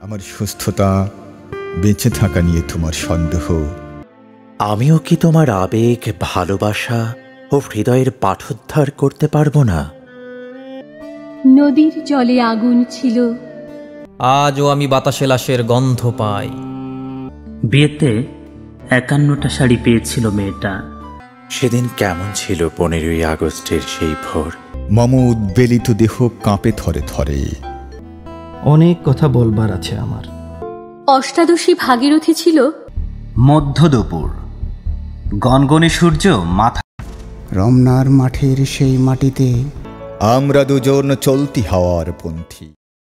আমার সুস্থতা, বেঁচে থাকা নিয়ে তোমার সন্দেহ। আমিও কি তোমার আবেগ, ভালোবাসা ও হৃদয়ের পাঠোদ্ধার করতে পারবো না? নদীর জলে আগুন ছিল, আজও আমি বাতাসে লাশের গন্ধ পাই। বিয়েতে ৫১টা শাড়ি পেয়েছিল মেয়েটা। সেদিন কেমন ছিল ১৫ই আগস্টের সেই ভোর? মম উদ্বেলিত দেহ কাঁপে থরে থরে। অনেক কথা বলবার আছে আমার। অষ্টাদশী ভাগীরথী ছিল, মধ্য দুপুর, গনগনে সূর্য মাথা। রমনার মাঠের সেই মাটিতে আমরা দুজন চলতি হওয়ার পন্থী।